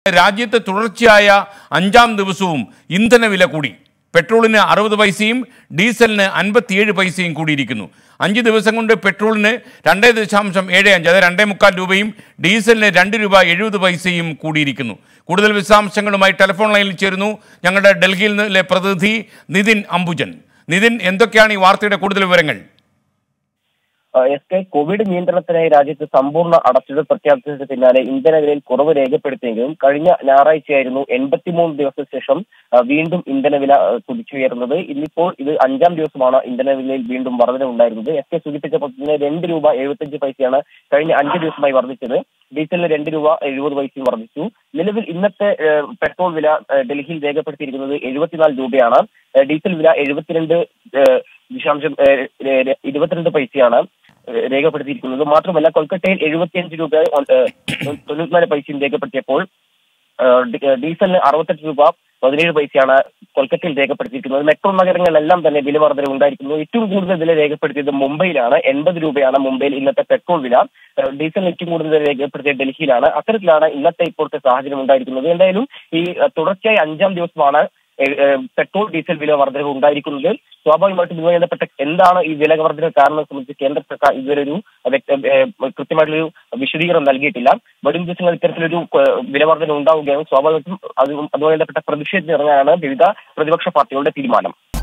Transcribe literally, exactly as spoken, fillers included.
രാജ്യത്ത് തുടർച്ചയായ അഞ്ചാം ദിവസവും ഇന്ധനവില കൂടി. പെട്രോളിന് അറുപത് പൈസയും ഡീസലിന് അൻപത്തിയേഴ് പൈസയും കൂടിയിരിക്കുന്നു. അഞ്ച് ദിവസം കൊണ്ട് പെട്രോളിന് രണ്ടേ ദശാംശം ഏഴ് അഞ്ച് അതായത് രണ്ടേ മുക്കാൽ രൂപയും ഡീസലിന് രണ്ട് രൂപ എഴുപത് പൈസയും കൂടിയിരിക്കുന്നു. കൂടുതൽ വിശദാംശങ്ങളുമായി ടെലിഫോൺ ലൈനിൽ ചേരുന്നു ഞങ്ങളുടെ ഡൽഹിയിൽ നിന്നിലെ പ്രതിനിധി നിതിൻ അംബുജൻ. നിതിൻ, എന്തൊക്കെയാണ് ഈ വാർത്തയുടെ കൂടുതൽ വിവരങ്ങൾ? എസ് കെ കോവിഡ് നിയന്ത്രണത്തിനായി രാജ്യത്ത് സമ്പൂർണ്ണ അടച്ചിടൽ പ്രഖ്യാപിച്ചതിന് പിന്നാലെ ഇന്ധനവിലയിൽ കുറവ് രേഖപ്പെടുത്തിയെങ്കിലും കഴിഞ്ഞ ഞായറാഴ്ചയായിരുന്നു എൺപത്തിമൂന്ന് ദിവസത്തിന് ശേഷം വീണ്ടും ഇന്ധനവില കുതിച്ചുയർന്നത്. ഇന്നിപ്പോൾ ഇത് അഞ്ചാം ദിവസമാണ് ഇന്ധനവിലയിൽ വീണ്ടും വർധനവുണ്ടായിരുന്നത്. എസ് കെ സൂചിപ്പിച്ചപ്പോൾ തന്നെ രണ്ട് രൂപ എഴുപത്തഞ്ച് പൈസയാണ് കഴിഞ്ഞ അഞ്ച് ദിവസമായി വർദ്ധിച്ചത്. ഡീസലിന് രണ്ട് രൂപ എഴുപത് പൈസയും വർദ്ധിച്ചു. നിലവിൽ ഇന്നത്തെ പെട്രോൾ വില ഡൽഹിയിൽ രേഖപ്പെടുത്തിയിരിക്കുന്നത് എഴുപത്തിനാല് രൂപയാണ്. ഡീസൽ വില എഴുപത്തിരണ്ട് ദശാംശം ഇരുപത്തിരണ്ട് പൈസയാണ് രേഖപ്പെടുത്തിയിരിക്കുന്നത്. മാത്രമല്ല കൊൽക്കത്തയിൽ എഴുപത്തിയഞ്ച് രൂപ തൊണ്ണൂറ്റിനാല് പൈസയും രേഖപ്പെടുത്തിയപ്പോൾ ഡീസലിന് അറുപത്തെട്ട് രൂപ പതിനേഴ് പൈസയാണ് കൊൽക്കത്തയിൽ രേഖപ്പെടുത്തിയിരിക്കുന്നത്. മെട്രോ നഗരങ്ങളിലെല്ലാം തന്നെ വില വർധന ഉണ്ടായിരിക്കുന്നു. ഏറ്റവും കൂടുതൽ വില രേഖപ്പെടുത്തിയത് മുംബൈയിലാണ്. എൺപത് രൂപയാണ് മുംബൈയിൽ ഇന്നത്തെ പെട്രോൾ വില. ഡീസലിന് ഏറ്റവും കൂടുതൽ രേഖപ്പെടുത്തിയത് ഡൽഹിയിലാണ്. അത്തരത്തിലാണ് ഇന്നത്തെ ഇപ്പോഴത്തെ സാഹചര്യം ഉണ്ടായിരിക്കുന്നത്. എന്തായാലും ഈ തുടർച്ചയായി അഞ്ചാം ദിവസമാണ് പെട്രോൾ ഡീസൽ വില വർധനവ് ഉണ്ടായിരിക്കുന്നത്. സ്വാഭാവികമായിട്ടും ഇതുമായി ബന്ധപ്പെട്ട എന്താണ് ഈ വില വർധന കാരണം സംബന്ധിച്ച് കേന്ദ്ര സർക്കാർ ഇതുവരെ ഒരു കൃത്യമായിട്ടൊരു വിശദീകരണം നൽകിയിട്ടില്ല. വരും ദിവസങ്ങളിൽ ഇത്തരത്തിലൊരു വില വർധന ഉണ്ടാവുകയാണ്. സ്വാഭാവികമായിട്ടും അത് അതുമായി ബന്ധപ്പെട്ട പ്രതിഷേധത്തിന് ഇറങ്ങാനാണ് വിവിധ പ്രതിപക്ഷ പാർട്ടികളുടെ തീരുമാനം.